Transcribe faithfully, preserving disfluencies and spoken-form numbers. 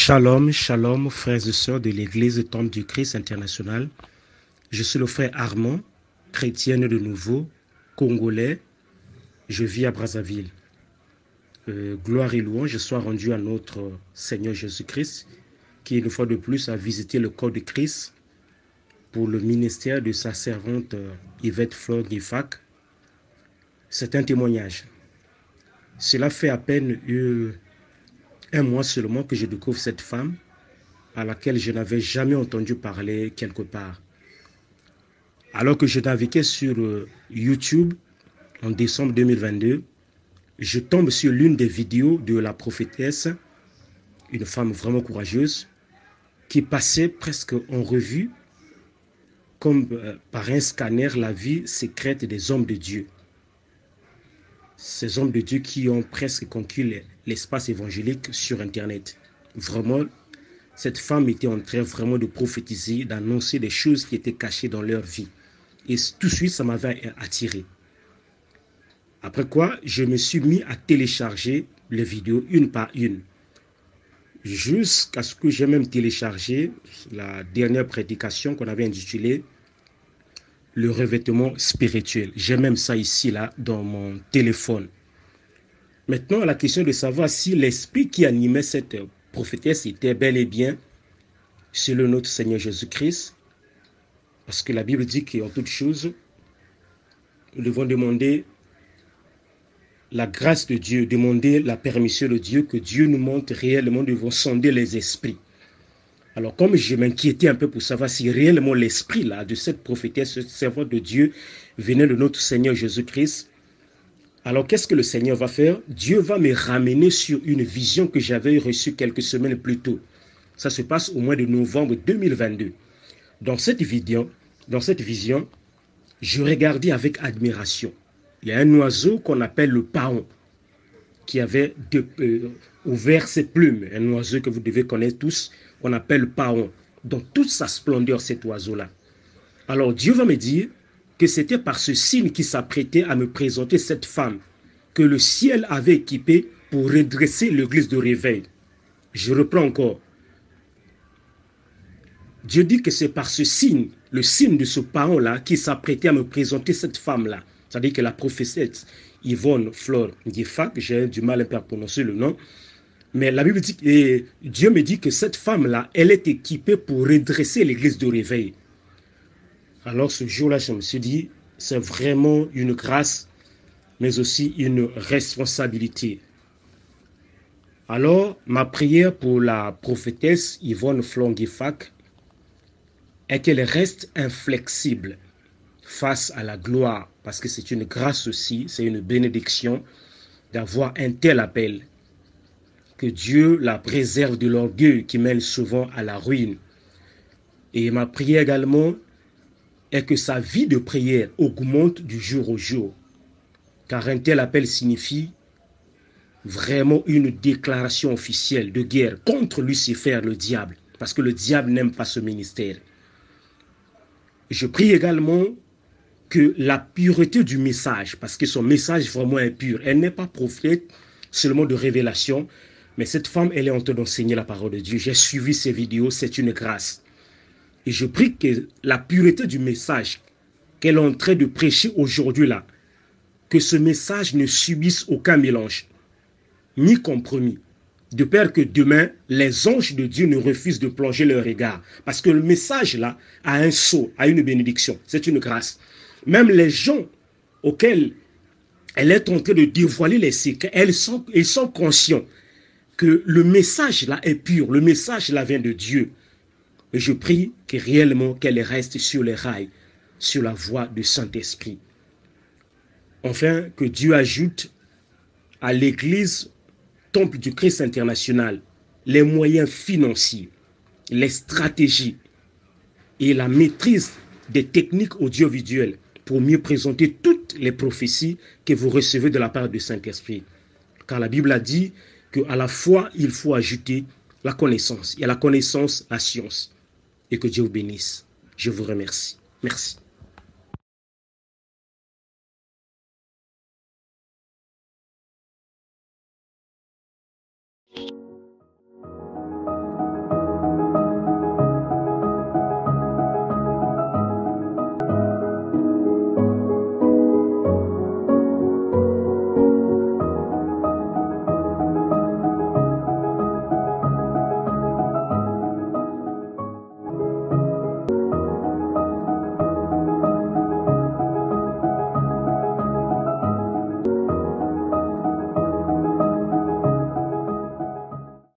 Shalom, shalom, frères et sœurs de l'Église Temple du Christ international. Je suis le frère Armand, chrétien de nouveau, congolais. Je vis à Brazzaville. Euh, gloire et louange soient rendues à notre Seigneur Jésus-Christ, qui une fois de plus a visité le corps de Christ pour le ministère de sa servante euh, Yvette Flore Guifac. C'est un témoignage. Cela fait à peine euh, un mois seulement que je découvre cette femme à laquelle je n'avais jamais entendu parler quelque part. Alors que je naviguais sur euh, YouTube en décembre deux mille vingt-deux, je tombe sur l'une des vidéos de la prophétesse, une femme vraiment courageuse, qui passait presque en revue, comme euh, par un scanner, la vie secrète des hommes de Dieu. Ces hommes de Dieu qui ont presque conquis l'espace évangélique sur Internet. Vraiment, cette femme était en train vraiment de prophétiser, d'annoncer des choses qui étaient cachées dans leur vie. Et tout de suite, ça m'avait attiré. Après quoi, je me suis mis à télécharger les vidéos une par une. Jusqu'à ce que j'ai même téléchargé la dernière prédication qu'on avait intitulée le revêtement spirituel. J'ai même ça ici, là, dans mon téléphone. Maintenant, la question de savoir si l'esprit qui animait cette prophétesse était bel et bien selon notre Seigneur Jésus-Christ. Parce que la Bible dit qu'en toutes choses, nous devons demander la grâce de Dieu, demander la permission de Dieu, que Dieu nous montre réellement, nous devons sonder les esprits. Alors, comme je m'inquiétais un peu pour savoir si réellement l'esprit là de cette prophétesse, ce servante de Dieu, venait de notre Seigneur Jésus-Christ, alors qu'est-ce que le Seigneur va faire? Dieu va me ramener sur une vision que j'avais reçue quelques semaines plus tôt. Ça se passe au mois de novembre deux mille vingt-deux. Dans cette vision, dans cette vision, je regardais avec admiration. Il y a un oiseau qu'on appelle le paon, qui avait de, euh, ouvert ses plumes. Un oiseau que vous devez connaître tous, qu'on appelle le paon. Dans toute sa splendeur, cet oiseau-là. Alors Dieu va me dire que c'était par ce signe qui s'apprêtait à me présenter cette femme que le ciel avait équipée pour redresser l'église de réveil. Je reprends encore. Dieu dit que c'est par ce signe, le signe de ce paon-là, qui s'apprêtait à me présenter cette femme-là. C'est-à-dire que la prophétesse Yvonne Flore Guifac, j'ai du mal un peu à prononcer le nom, mais la Bible dit, et Dieu me dit que cette femme-là, elle est équipée pour redresser l'église de réveil. Alors ce jour-là, je me suis dit, c'est vraiment une grâce, mais aussi une responsabilité. Alors, ma prière pour la prophétesse Yvonne Flore Guifac est qu'elle reste inflexible face à la gloire, parce que c'est une grâce aussi, c'est une bénédiction d'avoir un tel appel. Que Dieu la préserve de l'orgueil qui mène souvent à la ruine. Et ma prière également est que sa vie de prière augmente du jour au jour. Car un tel appel signifie vraiment une déclaration officielle de guerre contre Lucifer, le diable. Parce que le diable n'aime pas ce ministère. Je prie également que la pureté du message, parce que son message vraiment est pur, elle n'est pas prophète seulement de révélation, mais cette femme, elle est en train d'enseigner la parole de Dieu. J'ai suivi ses vidéos, c'est une grâce. Et je prie que la pureté du message qu'elle est en train de prêcher aujourd'hui là, que ce message ne subisse aucun mélange, ni compromis. De peur que demain, les anges de Dieu ne refusent de plonger leur regard. Parce que le message là a un sceau, a une bénédiction. C'est une grâce. Même les gens auxquels elle est en train de dévoiler les secrets, elles sont, ils sont conscients que le message là est pur, le message là vient de Dieu. Et je prie que réellement qu'elle reste sur les rails, sur la voie du Saint-Esprit. Enfin, que Dieu ajoute à l'Église Temple du Christ international les moyens financiers, les stratégies et la maîtrise des techniques audiovisuelles pour mieux présenter toutes les prophéties que vous recevez de la part du Saint-Esprit. Car la Bible a dit qu'à la foi, il faut ajouter la connaissance. Et à la connaissance, la science. Et que Dieu vous bénisse. Je vous remercie. Merci.